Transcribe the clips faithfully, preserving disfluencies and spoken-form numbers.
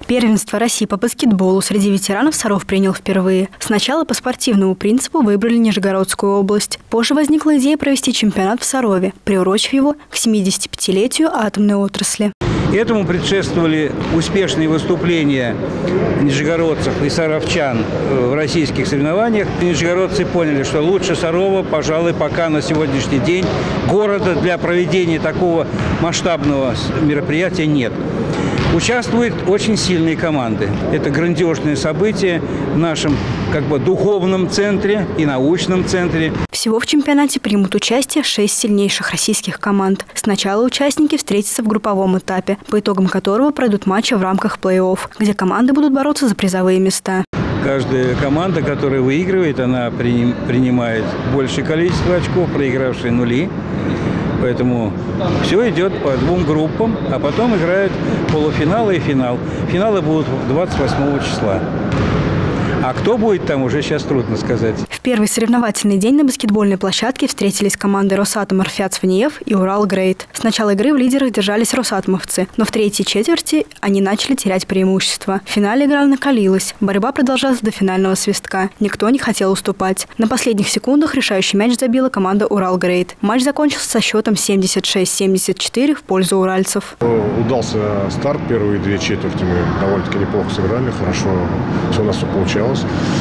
Первенство России по баскетболу среди ветеранов Саров принял впервые. Сначала по спортивному принципу выбрали Нижегородскую область. Позже возникла идея провести чемпионат в Сарове, приурочив его к семидесятипятилетию атомной отрасли. Этому предшествовали успешные выступления нижегородцев и саровчан в российских соревнованиях. Нижегородцы поняли, что лучше Сарова, пожалуй, пока на сегодняшний день города для проведения такого масштабного мероприятия нет. Участвуют очень сильные команды. Это грандиозное событие в нашем как бы духовном центре и научном центре. Всего в чемпионате примут участие шесть сильнейших российских команд. Сначала участники встретятся в групповом этапе, по итогам которого пройдут матчи в рамках плей-офф, где команды будут бороться за призовые места. Каждая команда, которая выигрывает, она принимает большее количество очков, проигравшие нули. Поэтому все идет по двум группам, а потом играют полуфиналы и финал. Финалы будут двадцать восьмого числа. А кто будет там, уже сейчас трудно сказать. В первый соревновательный день на баскетбольной площадке встретились команды «Росатом» Арфяц-Фаниев и «Урал-Грейд». С начала игры в лидерах держались росатомовцы, но в третьей четверти они начали терять преимущество. В финале игра накалилась. Борьба продолжалась до финального свистка. Никто не хотел уступать. На последних секундах решающий мяч забила команда «Урал-Грейд». Матч закончился со счетом семьдесят шесть семьдесят четыре в пользу уральцев. Удался старт. Первые две четверти мы довольно-таки неплохо сыграли. Хорошо все у нас все получалось.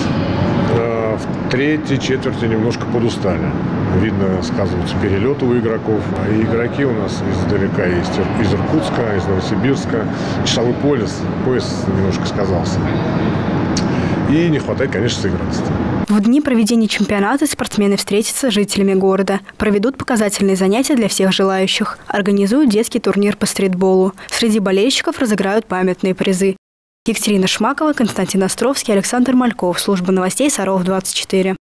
В третьей четверти немножко подустали. Видно, сказываются перелеты у игроков. И игроки у нас издалека есть, из Иркутска, из Новосибирска. Часовой пояс, пояс немножко сказался. И не хватает, конечно, сыгранности. В дни проведения чемпионата спортсмены встретятся с жителями города. Проведут показательные занятия для всех желающих. Организуют детский турнир по стритболу. Среди болельщиков разыграют памятные призы. Екатерина Шмакова, Константин Островский, Александр Мальков. Служба новостей Саров двадцать четыре.